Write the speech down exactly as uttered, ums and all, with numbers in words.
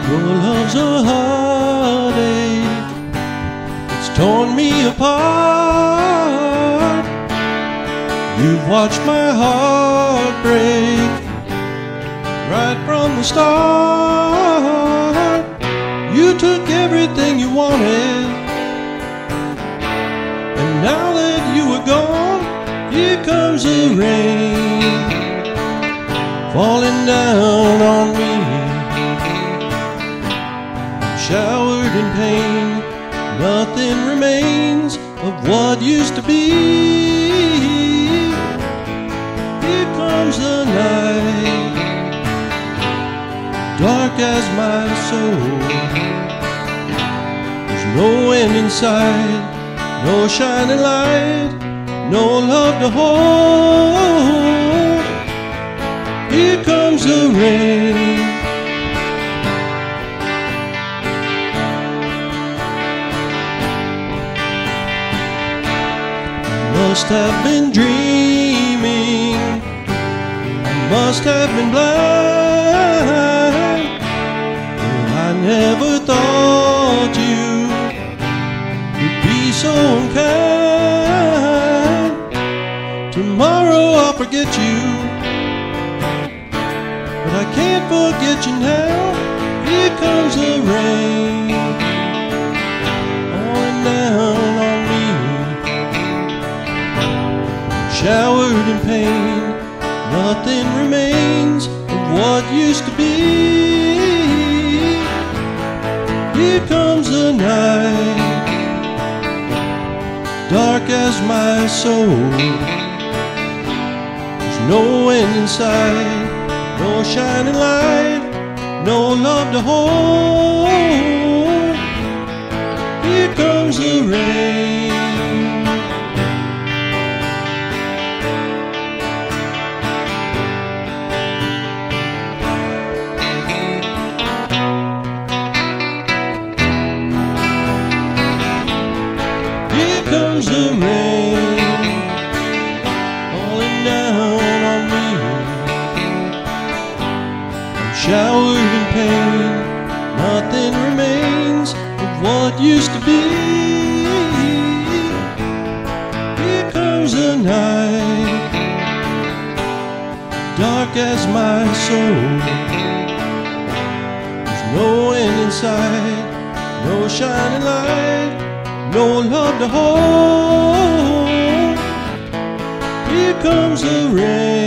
Your love's a heartache, it's torn me apart. You've watched my heart break right from the start. You took everything you wanted, and now that you are gone, here comes the rain falling down on me. I'm showered in pain, nothing remains of what used to be. Here comes the night, dark as my soul. There's no end in sight, no shining light, no love to hold. Here comes the rain. I must have been dreaming, I must have been blind. I never thought you would be so unkind. Tomorrow I'll forget you, but I can't forget you now. Here comes the rain falling down on me. Showered in pain, nothing remains of what used to be. Here comes the night, dark as my soul. There's no end in sight, no shining light, no love to hold. Here comes the rain. Here comes the rain falling down on me. I'm showered in pain, nothing remains of what used to be. Here comes the night, dark as my soul. There's no end in sight, no shining light, no love to hold. Here comes the rain.